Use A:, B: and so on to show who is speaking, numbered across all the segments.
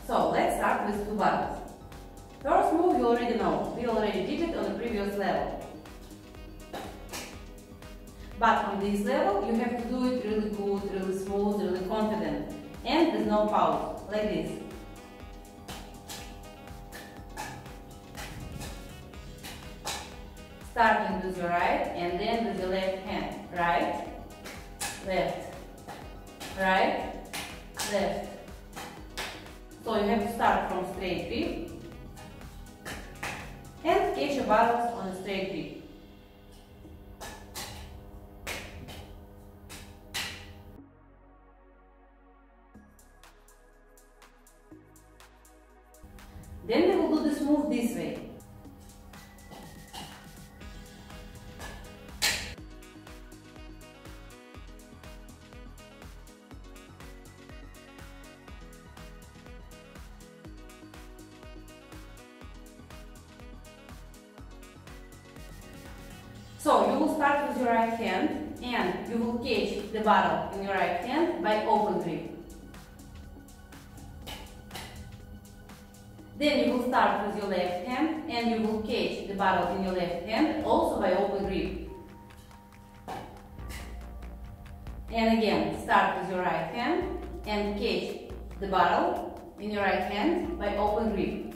A: So let's start with two buttons. First move you already know, we already did it on the previous level. But on this level you have to do it really good, really smooth, really confident, and with no pause, like this. Starting with your right and then with your left hand. Right, left, right, left. So you have to start from straight grip and catch your balance on a straight grip. Then we will do this move this way. So you will start with your right hand and you will catch the bottle in your right hand by open grip. Then you will start with your left hand and you will catch the bottle in your left hand also by open grip. And again, start with your right hand and catch the bottle in your right hand by open grip.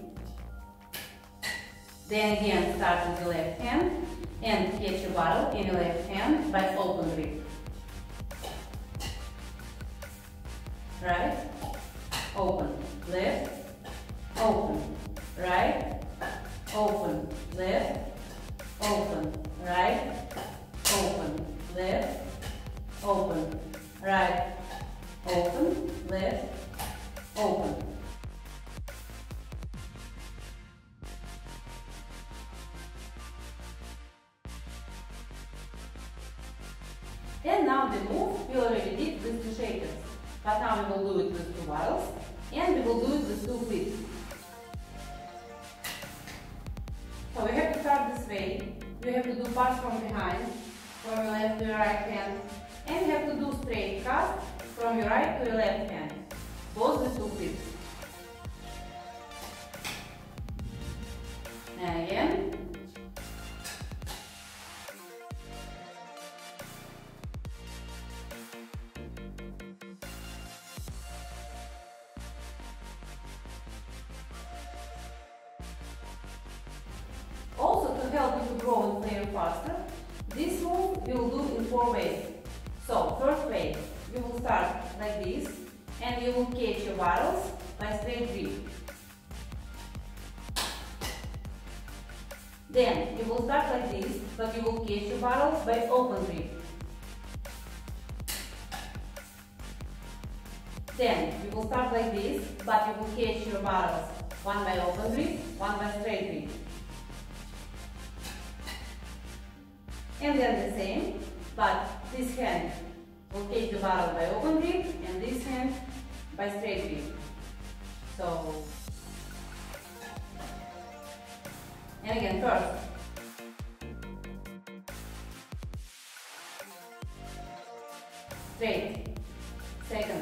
A: Then again, start with your left hand and catch your bottle in your left hand by open grip. Right, open, left, open, right, open, left, open, right, open, left, open, right, open, left, open. And now the move we already did with two shakers, but now we will do it with two bottles and we will do it with two flips. So we have to start this way. You have to do pass from behind, from your left to your right hand, and you have to do straight cast from your right to your left hand, both with two flips. And again. Also, to help you to grow and FLAIR faster, this move we will do in 4 ways. So, first way, you will start like this and you will catch your bottles by straight grip. Then, you will start like this, but you will catch your bottles by open grip. Then, you will start like this, but you will catch your bottles, one by open grip, one by straight grip. And then the same, but this hand will catch the bottle by open grip and this hand by straight grip. So, and again first. Straight, second.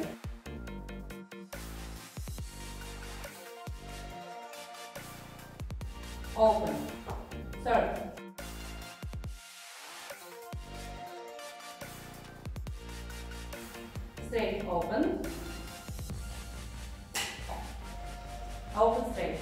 A: Open, third. Straight, open, open, straight.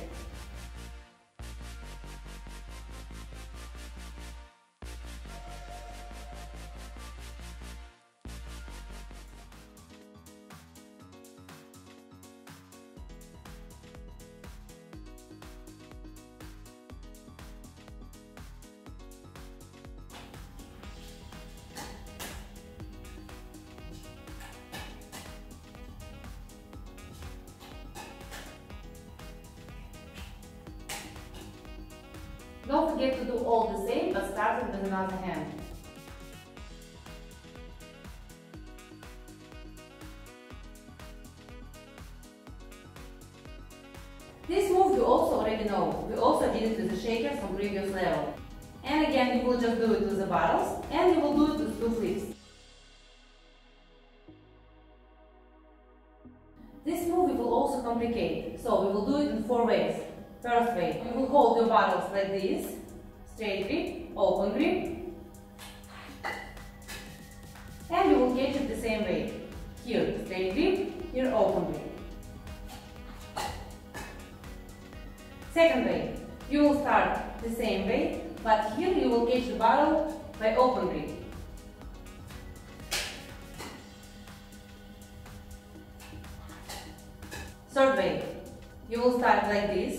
A: Don't forget to do all the same, but starting with another hand. This move you also already know. We also did it with the shakers from previous level. And again, you will just do it with the bottles, and you will do it with two flips. This move will also complicate, So we will do it in 4 ways. First way, you will hold your bottles like this, straight grip, open grip, and you will catch it the same way. Here, straight grip, here, open grip. Second way, you will start the same way, but here you will catch the bottle by open grip. Third way, you will start like this,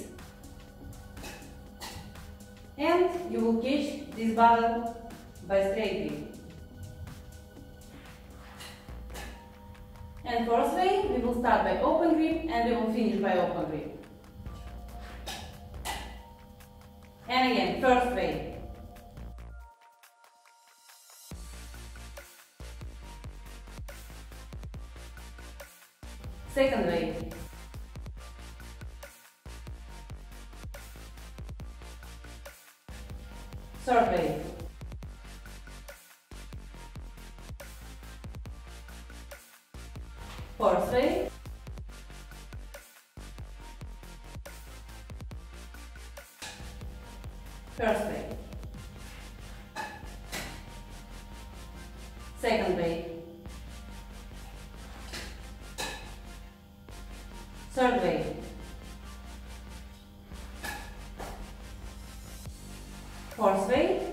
A: and you will catch this bottle by straight grip. And fourth way, we will start by open grip and we will finish by open grip. And again, first way. Second way. Third way. Fourth way. First way. Second way. Third way. Fourth way.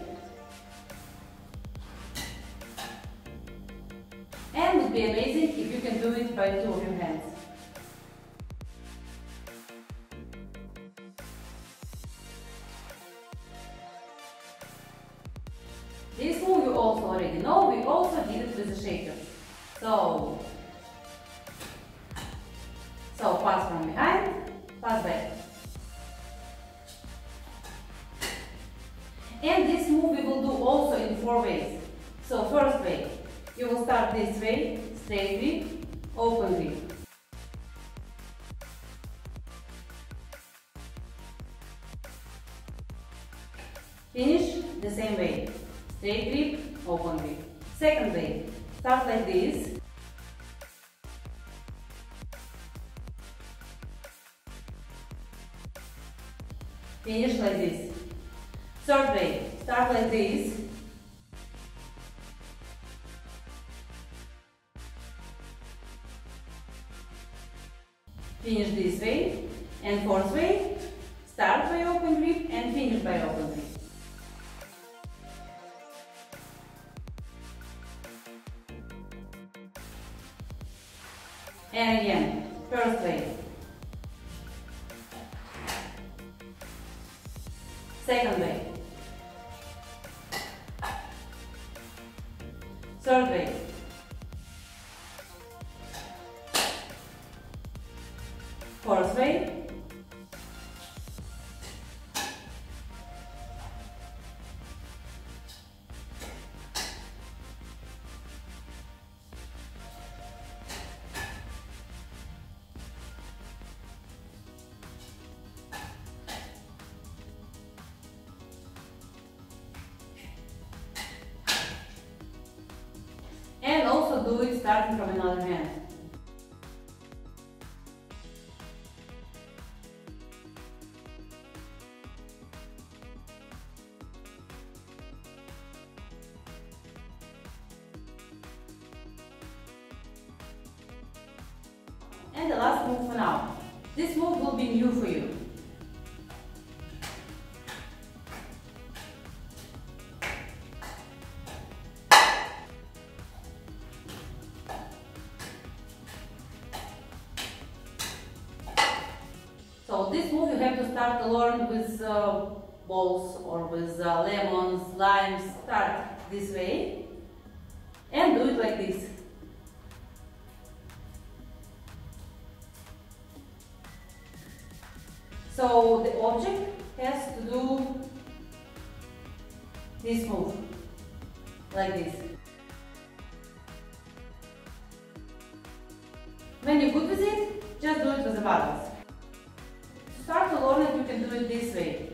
A: And it would be amazing if you can do it by 2 of your hands. This move you also already know, we also did it with the shakers. So pass from behind, pass back. And this move we will do also in 4 ways. So first way, you will start this way, straight grip, open grip. Finish the same way, straight grip, open grip. Second way, start like this. Finish like this. Third way, start like this. Finish this way. And fourth way, start by open grip and finish by open grip. And again, first way. Second way. Third way. Fourth way. And also do it starting from another hand. And the last move for now. This move will be new for you. So this move you have to start to learn with balls or with lemons, limes. Start this way and do it like this. So the object has to do this move, like this. When you're good with it, just do it with the bottles. To start to learn it, you can do it this way.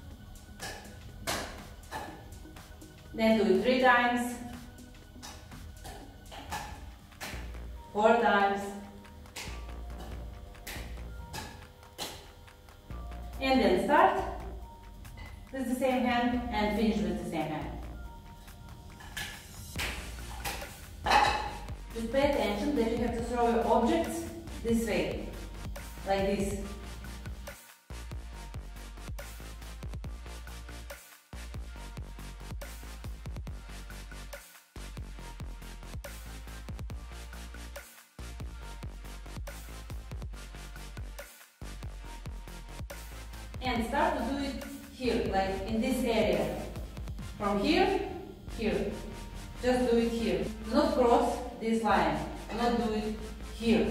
A: Then do it 3 times. 4 times. And then start with the same hand and finish with the same hand. Just pay attention that you have to throw your objects this way, like this. And start to do it here, like in this area. From here, here. Just do it here. Do not cross this line. Do not do it here.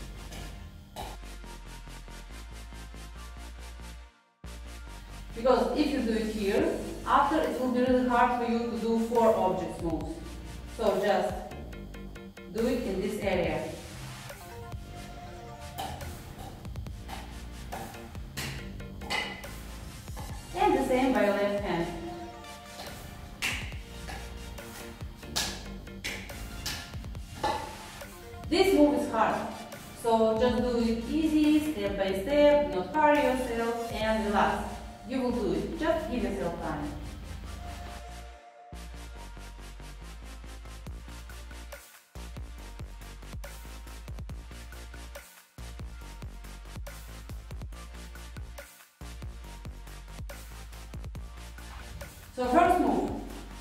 A: Because if you do it here, after it will be really hard for you to do 4 objects moves. So just do it in this area. And the same by your left hand. This move is hard, so just do it easy, step by step, not hurry yourself and relax. You will do it, just give yourself time. So first move.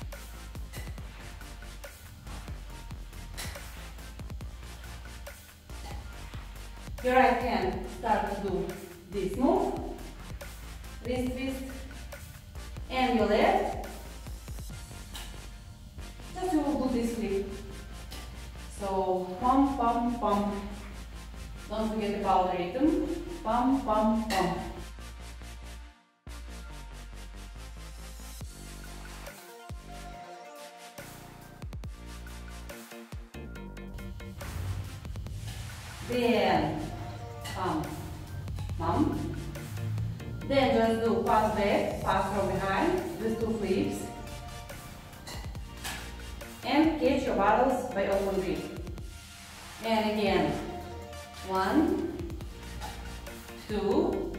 A: Your right hand start to do this move, wrist twist, and your left, just you will do this flip. So pump, pump, pump. Don't forget about the rhythm. Pump, pump, pump. Then pump, pump. Then just do pass back, pass from behind with 2 flips. And catch your barrels by open grip. And again, 1, 2,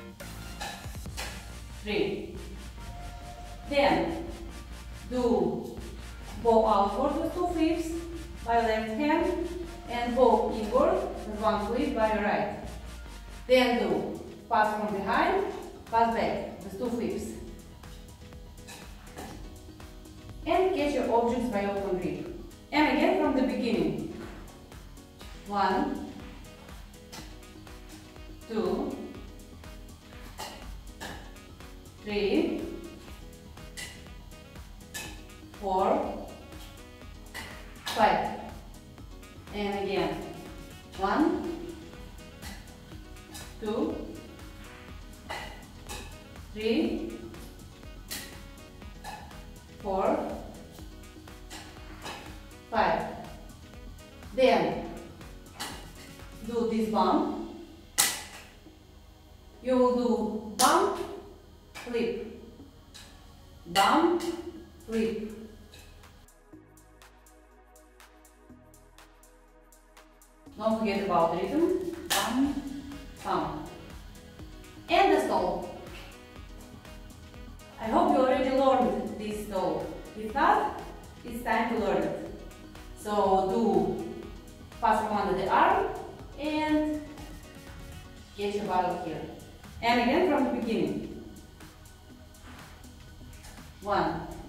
A: 3. Then do bow outward with 2 flips by left hand and bow inward with 1 flip by your right. Then do pass from behind, pass back with 2 flips. And catch your objects by open grip. And again from the beginning. 1, 2, 3, 4, 5. And again. 1, 2, 3, 4, 5. Then do this bump. You will do bump, flip, bump, flip. Don't forget about the rhythm. Bump, bump. And the stall. I hope you already learned this stall. If not, it's time to learn it. So do pass from under the arm and catch your barrel here. And again from the beginning. 1,